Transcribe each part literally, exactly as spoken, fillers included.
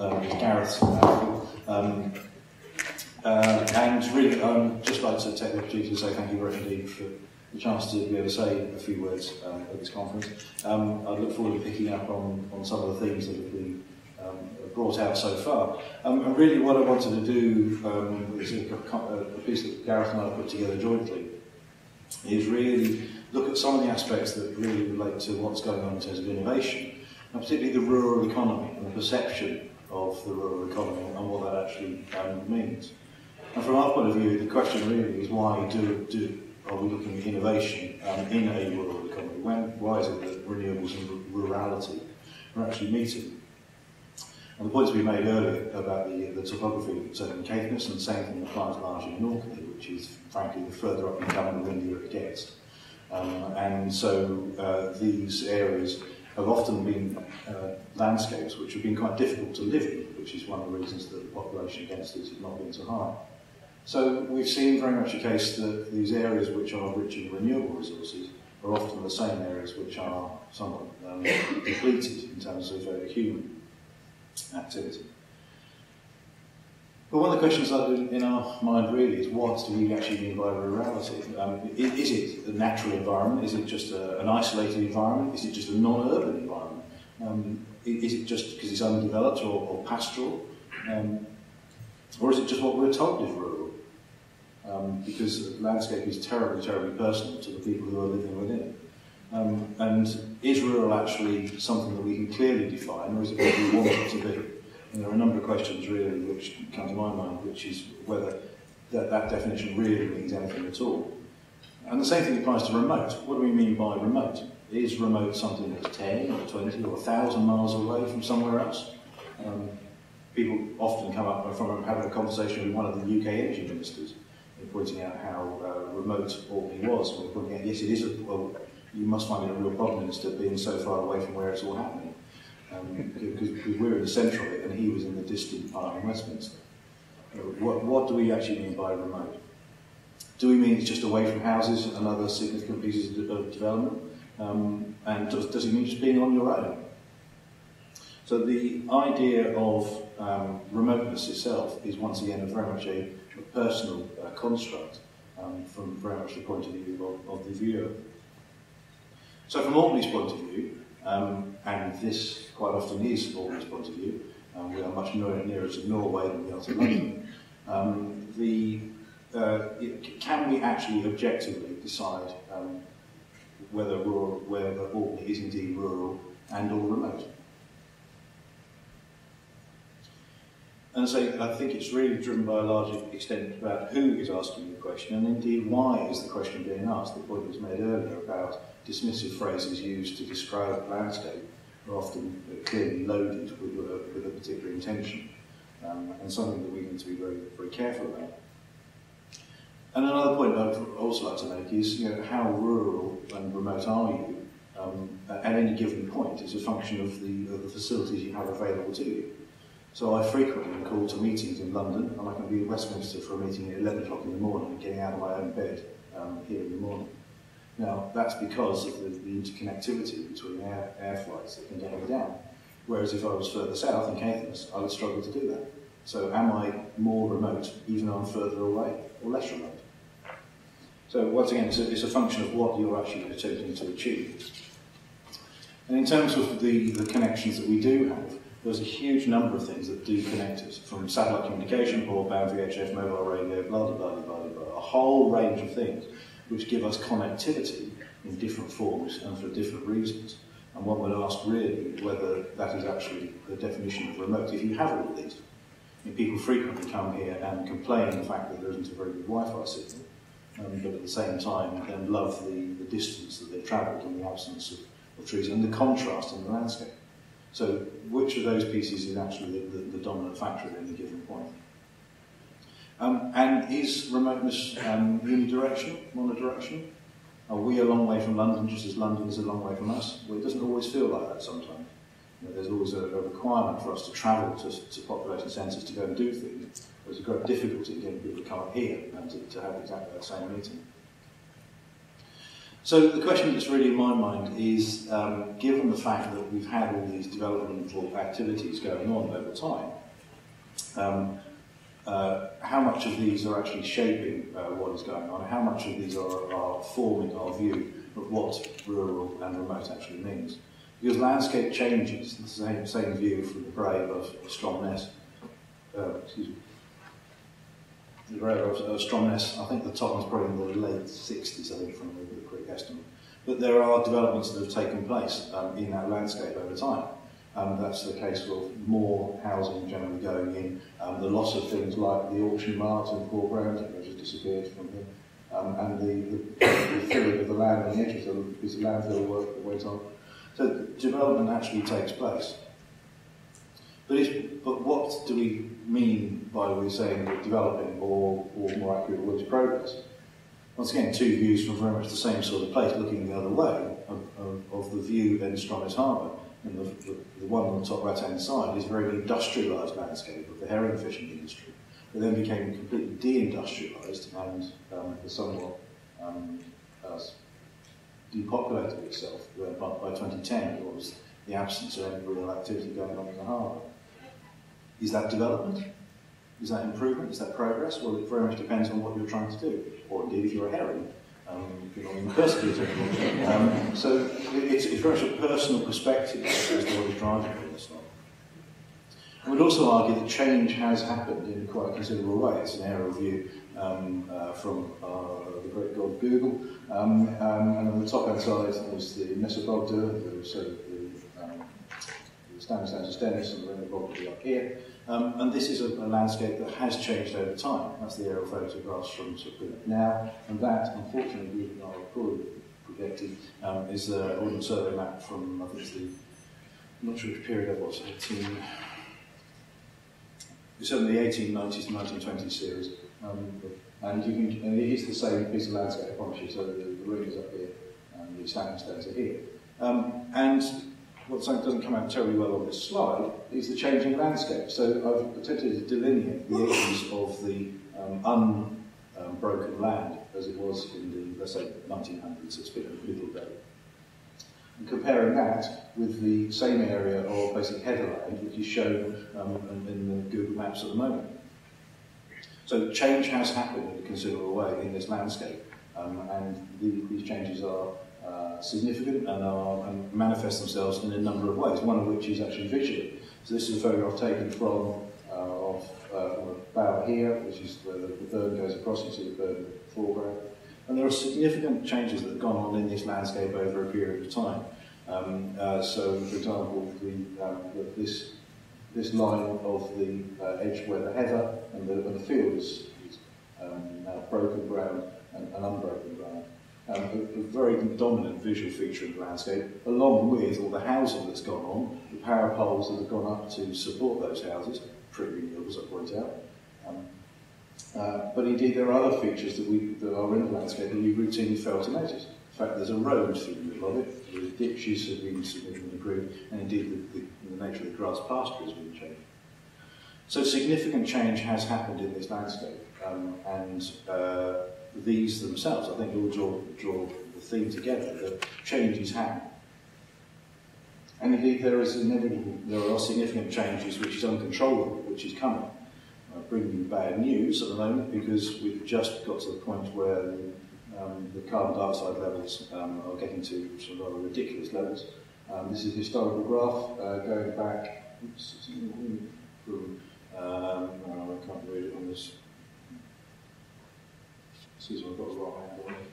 um, is Gareth's article. Um, uh, and really, I'd just like to take the opportunity to say thank you very much indeed for the chance to be able to say a few words um, at this conference. Um, I look forward to picking up on, on some of the themes that have been um, brought out so far. Um, and really what I wanted to do um, is a, a piece that Gareth and I put together jointly is really look at some of the aspects that really relate to what's going on in terms of innovation, and particularly the rural economy and the perception of the rural economy and what that actually um, means. And from our point of view, the question really is why do, do are we looking at innovation um, in a rural economy? When, why is it that renewables and rurality are actually meeting? And the points we made earlier about the, the topography, certainly in Caithness, and the same thing applies largely in Orkney, which is frankly the further up you come, the windier it gets. Um, and so uh, these areas have often been uh, landscapes which have been quite difficult to live in, which is one of the reasons that the population densities have not been so high. So we've seen very much a case that these areas which are rich in renewable resources are often the same areas which are somewhat um, depleted in terms of uh, human activity. But one of the questions that in our mind really is what do we actually mean by rurality? Um, is it a natural environment? Is it just a, an isolated environment? Is it just a non-urban environment? Um, is it just because it's undeveloped or, or pastoral? Um, or is it just what we're told is rural? Um, because the landscape is terribly, terribly personal to the people who are living within it. Um, and is rural actually something that we can clearly define, or is it what we want it to be? And there are a number of questions really which come to my mind, which is whether that, that definition really means anything at all. And the same thing applies to remote. What do we mean by remote? Is remote something that's ten or twenty or one thousand miles away from somewhere else? Um, people often come up from having a conversation with one of the U K energy ministers, pointing out how uh, remote Orkney was, and we're pointing out, yes, it is a, well, you must find it a real problem as to being so far away from where it's all happening. Um, because, because we're in the centre of it, and he was in the distant part in Westminster. Uh, what, what do we actually mean by remote? Do we mean it's just away from houses and other significant pieces of, of development? Um, and does, does it mean just being on your own? So the idea of um, remoteness itself is once again very much a a personal uh, construct um, from very much the point of view of, of the viewer. So from Orkney's point of view, um, and this quite often is Orkney's point of view, um, we are much nearer, nearer to Norway than we are to London, um, the, uh, it, can we actually objectively decide um, whether, rural, whether Orkney is indeed rural and or remote? And so I think it's really driven by a large extent about who is asking the question, and indeed why is the question being asked. The point was made earlier about dismissive phrases used to describe landscape are often clearly loaded with a, with a particular intention, um, and something that we need to be very, very careful about. And another point I'd also like to make is, you know, how rural and remote are you um, at any given point is a function of the, of the facilities you have available to you. So I frequently am called to meetings in London, and I can be in Westminster for a meeting at eleven o'clock in the morning and getting out of my own bed um, here in the morning. Now, that's because of the, the interconnectivity between air, air flights that can get me down. Whereas if I was further south in Caithness, I would struggle to do that. So am I more remote, even though I'm further away, or less remote? So once again, it's a, it's a function of what you're actually attempting to achieve. And in terms of the, the connections that we do have, there's a huge number of things that do connect us, from satellite communication, broadband, V H F, mobile radio, blah, blah, blah, blah, blah, a whole range of things which give us connectivity in different forms and for different reasons. And one would ask really whether that is actually the definition of remote. If you have all of these, and people frequently come here and complain the fact that there isn't a very good Wi-Fi signal, um, but at the same time then love the, the distance that they've travelled in the absence of, of trees and the contrast in the landscape. So which of those pieces is actually the, the, the dominant factor at any given point? Um, and is remoteness um, unidirectional, monodirectional? Are we a long way from London just as London is a long way from us? Well, it doesn't always feel like that sometimes. You know, there's always a, a requirement for us to travel to, to population centres to go and do things. There's a great difficulty in getting people to come up here and to, to have exactly that same meeting. So the question that's really in my mind is, um, given the fact that we've had all these developmental activities going on over time, um, uh, how much of these are actually shaping uh, what is going on, how much of these are, are forming our view of what rural and remote actually means. Because landscape changes, the same, same view from the grave of, of Stromness, uh, excuse me, the grave of, of Stromness, I think the top one's probably in the late sixties, I think, from the, the quick estimate. But there are developments that have taken place um, in that landscape over time. Um, that's the case with more housing generally going in, um, the loss of things like the auction mart in the foreground, which has disappeared from here, um, and the, the, the filling of the land on the edges of the piece of landfill work that went on. So development actually takes place. But, if, but what do we mean by we saying we're developing, or, or more accurate, what is progress? Once again, two views from very much the same sort of place, looking the other way of, of, of the view in Stromness Harbour. And the, the, the one on the top right-hand side is a very industrialised landscape of the herring fishing industry. It then became completely de-industrialised and um, somewhat um, uh, depopulated itself. By, by twenty ten, it was the absence of any real activity going on in the harbour. Is that development? Is that improvement? Is that progress? Well, it very much depends on what you're trying to do. Or indeed, if you're a herring, um, you're not even persecuted anymore. Um, so it's, it's very much a personal perspective as to what is driving all this stuff. I would also argue that change has happened in quite a considerable way. It's an aerial view um, uh, from uh, the great god Google. Um, um, and on the top hand side is the Mesopogda, the, so the, um, the standing stones of Stennis, and the Renabogda up here. Um, and this is a, a landscape that has changed over time. That's the aerial photographs from sort of now. And that, unfortunately, we are recorded, projected, um, is the Ordnance Survey map from, I think it's the, I'm not sure which period that was, eighteen. It's in the eighteen nineties to nineteen twenties series, um, and, you can, and it is the same piece of landscape, I promise you. So the, the ring is up here, and the standing stones are here. Um, and what doesn't come out terribly well on this slide is the changing landscape. So I've attempted to delineate the edges of the um, unbroken um, land as it was in the, let's say, nineteen hundreds. It's been a little bit. And comparing that with the same area of basic heatherland, which is shown um, in, in the Google Maps at the moment. So change has happened in a considerable way in this landscape, um, and the, these changes are uh, significant and, are, and manifest themselves in a number of ways, one of which is actually visual. So this is a photograph taken from, uh, of, uh, from a bow here, which is where the, the bird goes across. You see the bird in the foreground. And there are significant changes that have gone on in this landscape over a period of time. Um, uh, so, for example, the, um, the, this, this line of the uh, edge where the heather and the, and the field is, is um, now broken ground and, and unbroken ground. Um, a, a very dominant visual feature of the landscape, along with all the housing that's gone on, the power poles that have gone up to support those houses, pretty renewables, I point out. Um, Uh, but indeed, there are other features that, we, that are in the landscape that we routinely fail to notice. In fact, there's a road through the middle of it, the ditches have been significantly improved, and indeed the, the, the nature of the grass pasture has been changed. So significant change has happened in this landscape, um, and uh, these themselves, I think, all draw, draw the theme together that change is happening. And indeed, there is inevitable, there are significant changes which is uncontrollable, which is coming. Bringing you bad news at the moment, because we've just got to the point where the, um, the carbon dioxide levels um, are getting to some rather ridiculous levels. Um, this is a historical graph uh, going back oops, from, um, oh, I can't read it on this. Excuse me, I've got the wrong angle on it.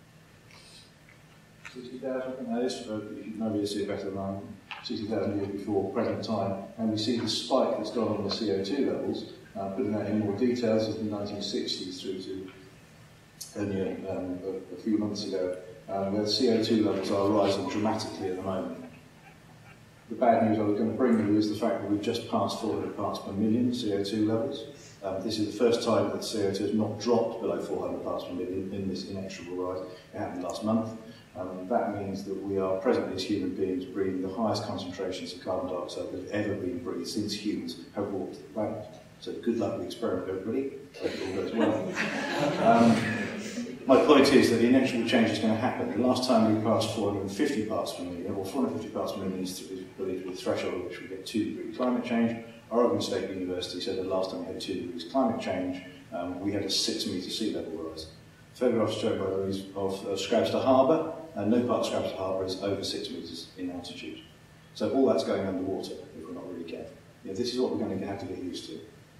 sixty thousand, I think that is, uh, nobody will see it better than I am. sixty thousand years before present time, and we see the spike that's gone on the C O two levels. Uh, putting that in more details is the nineteen sixties through to only um, a, a few months ago, um, where the C O two levels are rising dramatically at the moment. The bad news I was going to bring you is the fact that we've just passed four hundred parts per million C O two levels. Um, this is the first time that C O two has not dropped below four hundred parts per million in this inexorable rise. It happened last month. Um, that means that we are presently, as human beings, breathing the highest concentrations of carbon dioxide that have ever been breathed since humans have walked the planet. So good luck with the experiment, everybody. Hope it all goes well. Um, my point is that the inevitable change is going to happen. The last time we passed four hundred fifty parts per million, or four hundred fifty parts per million is believed to be the threshold at which we get two degrees climate change. Oregon State University said that last time we had two degrees climate change, um, we had a six metre sea level rise. Photographs shown by those of uh, Scrabster Harbour, and no part of Scrabster Harbour is over six metres in altitude. So all that's going underwater if we're not really careful. Yeah, this is what we're going to have to get used to.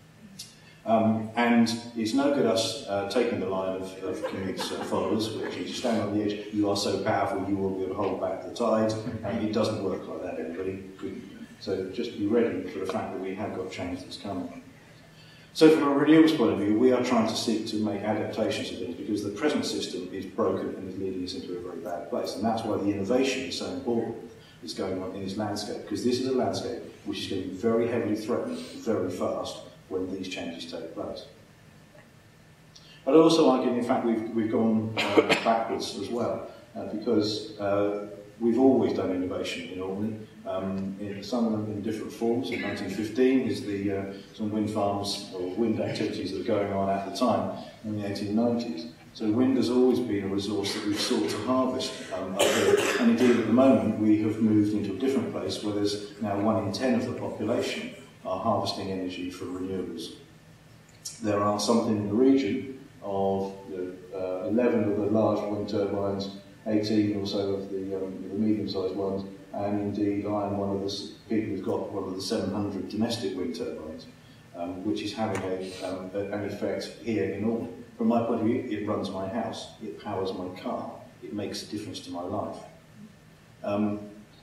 Um, and it's no good us uh, taking the line of, of Canute's uh, followers, which is you stand on the edge, you are so powerful you will be able to hold back the tide, and it doesn't work like that, everybody. So just be ready for the fact that we have got change that's coming. So from a renewables point of view, we are trying to seek to make adaptations to things because the present system is broken and is leading us into a very bad place. And that's why the innovation is so important that's going on in this landscape, because this is a landscape which is going to be very heavily threatened very fast when these changes take place. But I'd also argue, in fact, we've, we've gone uh, backwards as well, uh, because uh, we've always done innovation in Orkney, um, in some of them in different forms. In nineteen fifteen is the uh, some wind farms or wind activities that were going on at the time in the eighteen nineties. So wind has always been a resource that we've sought to harvest um, up here. And indeed, at the moment, we have moved into a different place where there's now one in ten of the population are harvesting energy from renewables. There are something in the region of you know, uh, eleven of the large wind turbines, eighteen or so of the, um, the medium-sized ones, and indeed I am one of the people who's got one of the seven hundred domestic wind turbines, um, which is having a, um, an effect here in Orkney. From my point of view, it runs my house, it powers my car, it makes a difference to my life. Um,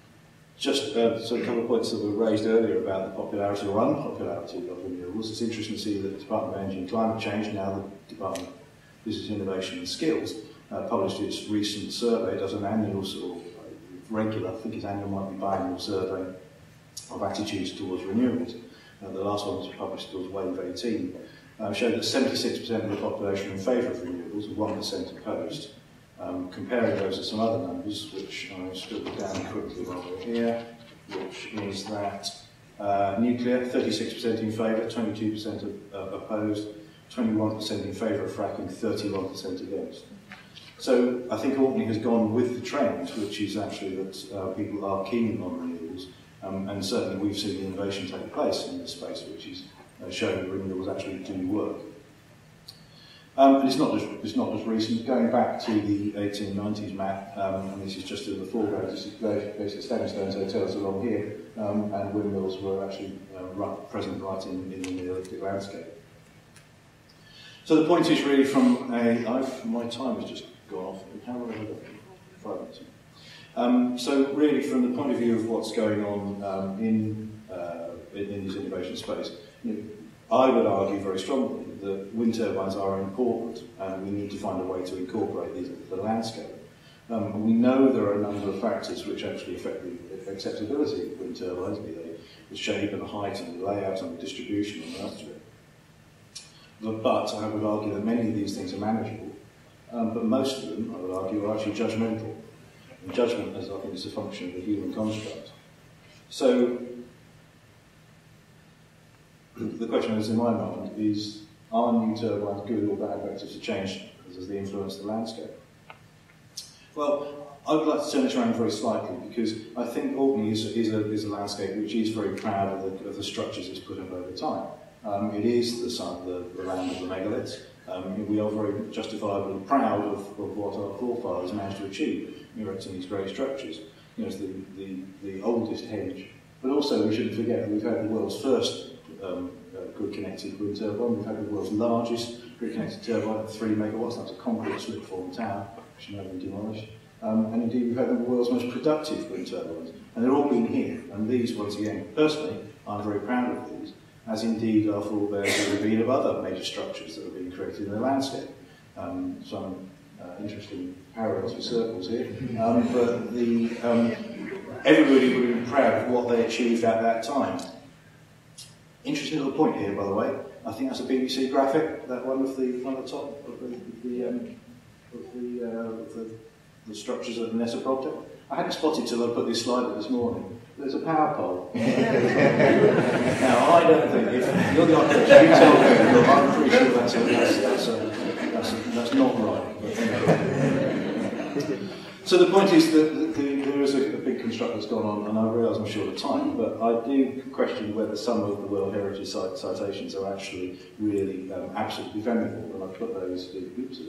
Just uh, so a couple of points that were raised earlier about the popularity or unpopularity of renewables. It's interesting to see that the Department of Energy and Climate Change, now the Department of Business, Innovation and Skills, uh, published its recent survey. It does an annual sort of regular, I think its annual might be biannual survey of attitudes towards renewables. Uh, the last one was published towards Wave eighteen. Uh, showed that seventy-six percent of the population are in favour of renewables and one percent opposed. Um, comparing those to some other numbers, which I'll scribble down quickly while we're here, which is that uh, nuclear, thirty-six percent in favour, twenty-two percent uh, opposed, twenty-one percent in favour of fracking, thirty-one percent against. So I think Orkney has gone with the trend, which is actually that uh, people are keen on renewables, um, and certainly we've seen innovation take place in this space, which is uh, showing that renewables actually do work. Um, and it's not just it's not just recent. Going back to the eighteen nineties map, um, and this is just in the foreground. This is basically standing stones hotels along here, um, and windmills were actually uh, right, present right in, in the Neolithic landscape. So the point is really from a I've, my time has just gone off. How long have I got? Five minutes. Um, so really, from the point of view of what's going on um, in, uh, in in this innovation space, you know, I would argue very strongly that wind turbines are important and we need to find a way to incorporate these into the landscape. Um, and we know there are a number of factors which actually affect the acceptability of wind turbines, be they the shape and the height and the layout and the distribution and the rest of it. But, but I would argue that many of these things are manageable, um, but most of them, I would argue, are actually judgmental. And judgment, as I think, is a function of the human construct. So, the question that's in my mind is, are new turbines good or bad vectors to change as they influence the landscape? Well, I would like to turn this around very slightly because I think Orkney is, is, a, is a landscape which is very proud of the, of the structures it's put up over time. Um, it is the, site, the, the land of the megaliths. Um, we are very justifiably proud of, of what our forefathers managed to achieve in erecting these great structures. You know, it's the, the, the oldest henge. But also, we shouldn't forget that we've had the world's first Um, uh, grid-connected wind turbine. We've had the world's largest grid-connected turbine at three megawatts. That's a concrete slip-form tower, which has now been demolished. Um, and indeed, we've had the world's most productive wind turbines. And they're all been here. And these, once again, personally, I'm very proud of these, as indeed our forebears have been of other major structures that have been created in the landscape. Um, some uh, interesting parallels with circles here. Um, but the, um, everybody would have been proud of what they achieved at that time. Interesting little point here, by the way. I think that's a B B C graphic. That one with the one at the top of the the, um, of the, uh, of the, the structures of the Nessa project. I hadn't spotted till I put this slide up this morning. There's a power pole. Now I don't think if you're the architect, you tell me. Look, I'm pretty sure that's a, that's that's, a, that's, a, that's not right. But, anyway. So the point is that the, the, there is a, a big construct that's gone on, and I realise I'm short of time, but I do question whether some of the World Heritage cite, citations are actually really um, absolutely venerable, and I've put those, oops,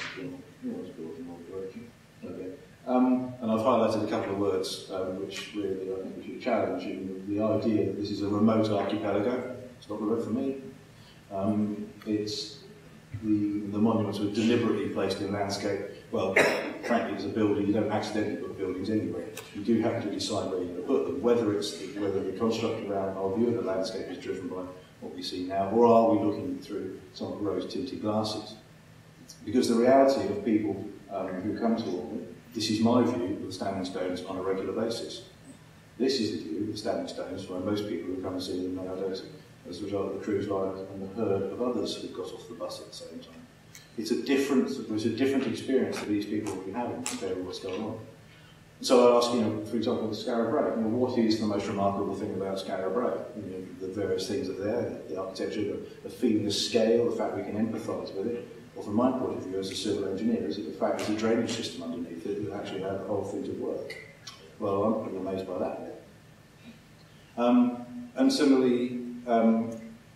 okay. Um, and I've highlighted a couple of words um, which really I think we should challenge, in the, the idea that this is a remote archipelago. It's not remote for me. Um, it's the, the monuments were deliberately placed in landscape. Well, frankly, as a builder, you don't accidentally put buildings anywhere. You do have to decide where you're going to put them, whether it's the, whether the construct around our view of the landscape is driven by what we see now, or are we looking through some rose-tinted glasses? Because the reality of people um, who come to Orkney, this is my view of the standing stones on a regular basis. This is the view of the standing stones where most people who come and see them nowadays as a result of the cruise line and the herd of others who got off the bus at the same time. It's a different, it's a different experience that these people will be having compared to what's going on. So I ask, you know, for example, the Scarab Brae, you know, what is the most remarkable thing about Scarab Brae? You know, the various things that are there, the architecture, the, the feeling of scale, the fact we can empathise with it. Or from my point of view as a civil engineer, is it the fact there's a drainage system underneath it that actually have the whole thing to work? Well, I'm pretty amazed by that. Um, and similarly, um,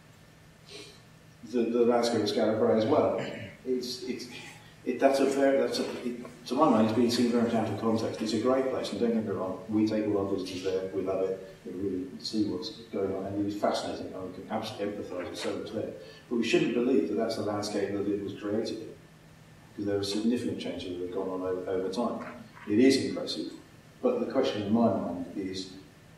the, the landscape of Scarab Brae as well. It's, it's, it, that's a very, that's a, it, to my mind, it's been seen very much out of context. It's a great place, and don't get me wrong, we take all our visitors there, we love it, we really see what's going on, and it is fascinating, and we can absolutely empathise with so much there. But we shouldn't believe that that's the landscape that it was created in, because there are significant changes that have gone on over, over time. It is impressive, but the question in my mind is,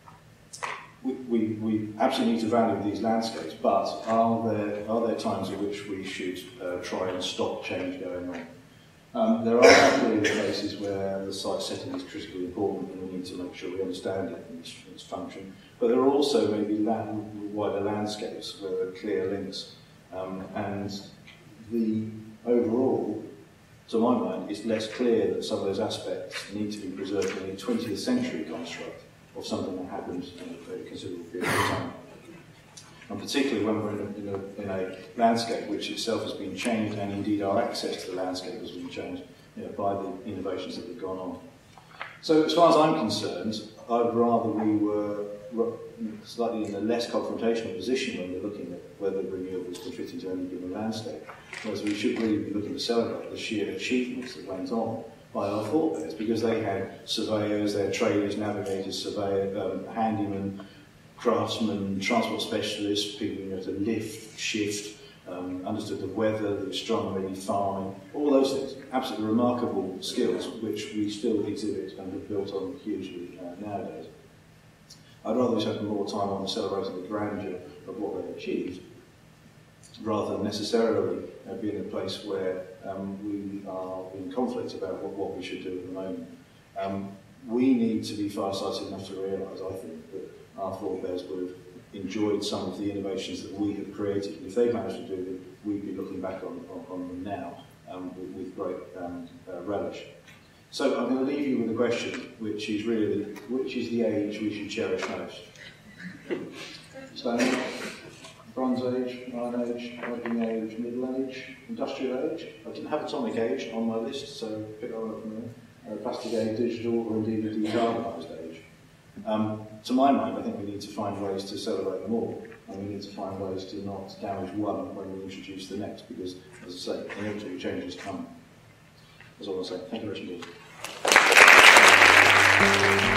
We, we, we absolutely need to value these landscapes, but are there, are there times in which we should uh, try and stop change going on? Um, there are clearly cases where the site setting is critically important and we need to make sure we understand it and its, its function. But there are also maybe land, wider landscapes where there are clear links. Um, and the overall, to my mind, it's less clear that some of those aspects need to be preserved in a twentieth century construct of something that happened in a very considerable period of time. And particularly when we're in a, in, a, in a landscape which itself has been changed, and indeed our access to the landscape has been changed, you know, by the innovations that have gone on. So as far as I'm concerned, I'd rather we were slightly in a less confrontational position when we're looking at whether renewables can fit into any given landscape, whereas we should really be looking to celebrate the sheer achievements that went on by our forebears, because they had surveyors, they had traders, navigators, surveyors, um, handymen, craftsmen, transport specialists, people who knew how to lift, shift, um, understood the weather, the astronomy, farming, all those things. Absolutely remarkable skills which we still exhibit and have built on hugely uh, nowadays. I'd rather we spend more time on celebrating the grandeur of what they achieved, rather than necessarily uh, be in a place where um, we are in conflict about what, what we should do at the moment. Um, we need to be farsighted enough to realise, I think, that our forebears would have enjoyed some of the innovations that we have created. And if they've managed to do them, we'd be looking back on, on, on them now um, with, with great um, uh, relish. So I'm going to leave you with a question, which is really, which is the age we should cherish most? Stone Age, Bronze Age, Iron Age, Viking Age, Middle Age, Industrial Age? I didn't have Atomic Age on my list, so pick that one up from there. Uh, Plastic Age, Digital, or indeed a decarbonised age. Um, to my mind, I think we need to find ways to celebrate them all, and we need to find ways to not damage one when we introduce the next, because, as I say, inevitably changes come. That's all I'll say. Thank you very much indeed.